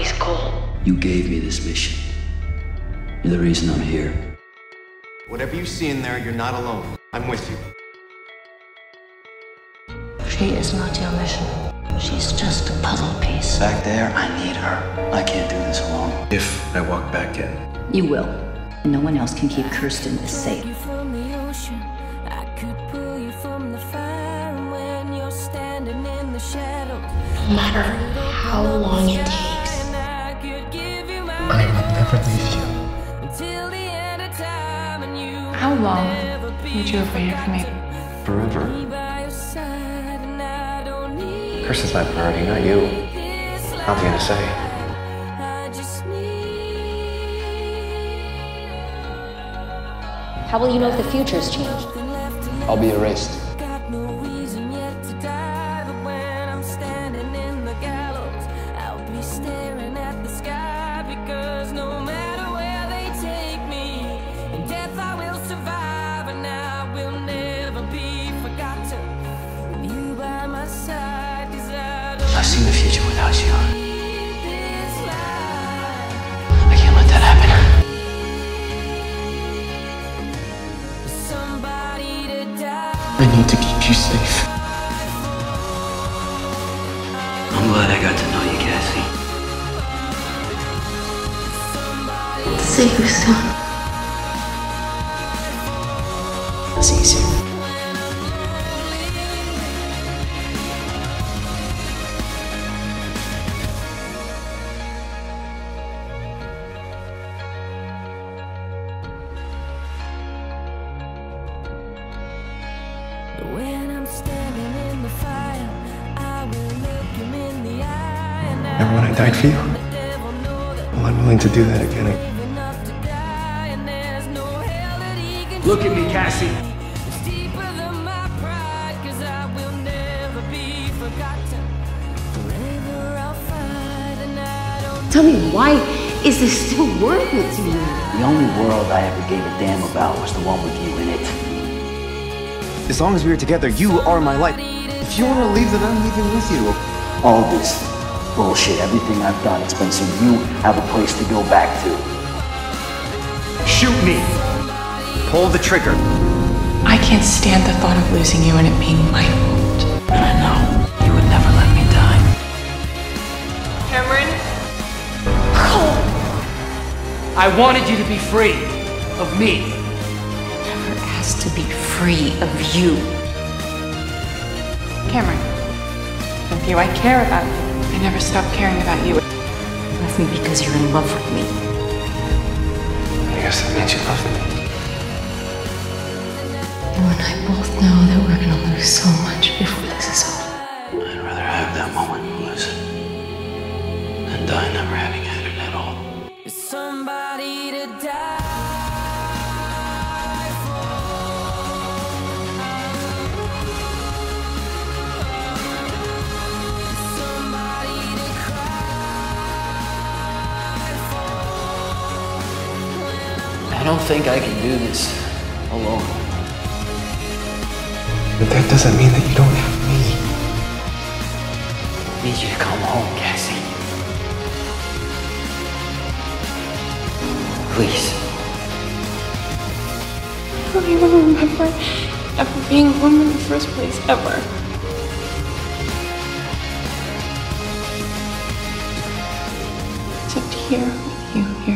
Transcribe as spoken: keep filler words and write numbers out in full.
He's cool. You gave me this mission. You're the reason I'm here. Whatever you see in there, you're not alone. I'm with you. She is not your mission. She's just a puzzle piece. Back there, I need her. I can't do this alone. If I walk back in. You will. And no one else can keep Kirsten safe. No matter how long it takes, I will never leave you. How long would you have waited for me? Forever. Kirsten's my priority, not you. Not the N S A. How will you know if the future's changed? I'll be erased. I've seen the future without you. I can't let that happen. I need to keep you safe. I'm glad I got to know you, Cassie. see you soon. See you soon. When I'm standing in the fire, I will look him in the eye. Remember when I died for you? Well, I'm willing to do that again. Look at me, Cassie. Tell me, why is this still worth it to you? The only world I ever gave a damn about was the one with you in it. As long as we are together, you are my life. If you want to leave, then I'm leaving with you. All this bullshit, everything I've done, it's been so you have a place to go back to. Shoot me. Pull the trigger. I can't stand the thought of losing you and it being my fault. And I know you would never let me die. Cameron? I wanted you to be free of me. Never asked to be free of you. Cameron. With you, I care about you. I never stopped caring about you. You left me because you're in love with me. I guess that means you love me. You and I both know that we're gonna lose so much before this is over. I'd rather have that moment and lose it than die never having had it at all. Somebody to die for. Somebody to cry for. I don't think I can do this alone. But that doesn't mean that you don't have me. I need you to come home, Cassie. Please. I don't even remember ever being home in the first place, ever. Except here with you here.